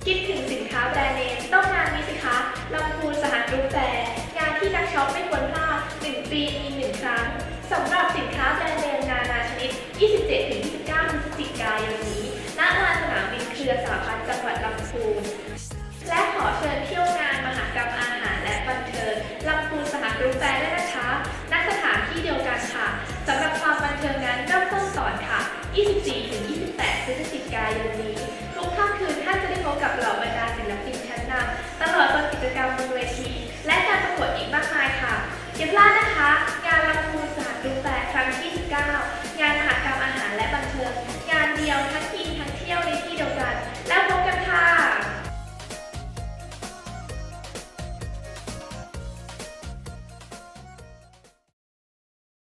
คิดถึงสินค้าแบรนด์เนมต้องงานนี้สิคะลำพูนสหกรุ๊ปแฟร์งานที่นักช็อปไม่ควรพลาด1 ปีมี1 ครั้งสำหรับสินค้าแบรนด์เนมนานาชนิด 27-29 พฤศจิกายนนี้ณลานสนามบินเครือสหพัฒน์จังหวัดลำพูนและขอเชิญเที่ยวงานมหกรรมอาหารและบันเทิงลำพูนสหกรุ๊ปแฟร์ได้นะคะณสถานที่เดียวกันค่ะสำหรับความบันเทิงงานเริ่มต้นก่อนค่ะ 24-28 พฤศจิกายนนี้ทุกค่ำคืนท่านจะได้พบกับเหล่าบรรดาศิลปินชั้นนำตลอดจนกิจกรรมบนเวทีและการประกวดอีกมากมายค่ะอย่าพลาดนะคะงานลำพูนสหกรุ๊ปแฟร์ครั้งที่ 19